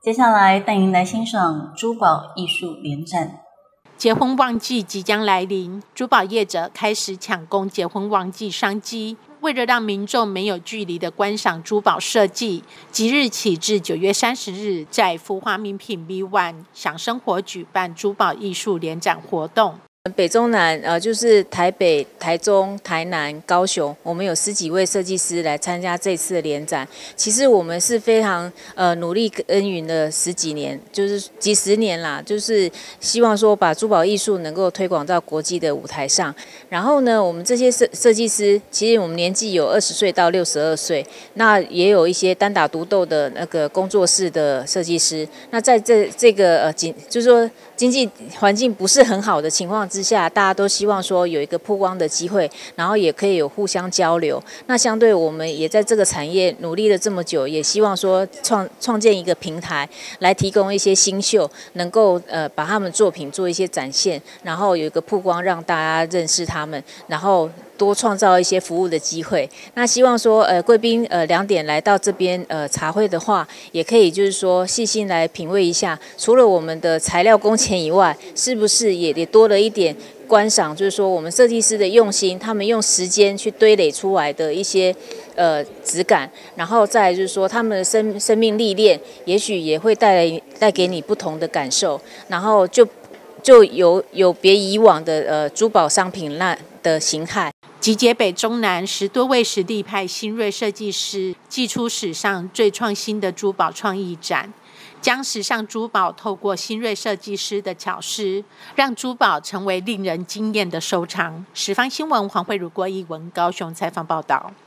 接下来带您来欣赏珠宝艺术联展。 结婚旺季即将来临，珠宝业者开始抢攻结婚旺季商机。为了让民众没有距离的观赏珠宝设计，即日起至9月30日，在福华名品 V1 享生活举办珠宝艺术联展活动。 北中南就是台北、台中、台南、高雄，我们有10几位设计师来参加这次的联展。其实我们是非常努力耕耘了10几年，就是几十年啦，就是希望说把珠宝艺术能够推广到国际的舞台上。然后呢，我们这些设计师，其实我们年纪有20岁到62岁，那也有一些单打独斗的那个工作室的设计师。那在这个就是说经济环境不是很好的情况之下，大家都希望说有一个曝光的机会，然后也可以有互相交流。那相对我们也在这个产业努力了这么久，也希望说创建一个平台，来提供一些新秀能够把他们作品做一些展现，然后有一个曝光，让大家认识他们，然后多创造一些服务的机会。那希望说贵宾2点来到这边茶会的话，也可以就是说细心来品味一下，除了我们的材料工钱以外，是不是也多了一点观赏，就是说我们设计师的用心，他们用时间去堆垒出来的一些质感，然后再来就是说他们的生命历练，也许也会带给你不同的感受，然后就有别以往的珠宝商品的形态。 集结北中南10多位实力派新锐设计师，祭出史上最创新的珠宝创意展，将时尚珠宝透过新锐设计师的巧思，让珠宝成为令人惊艳的收藏。10方新闻黄慧茹、郭一文高雄采访报道。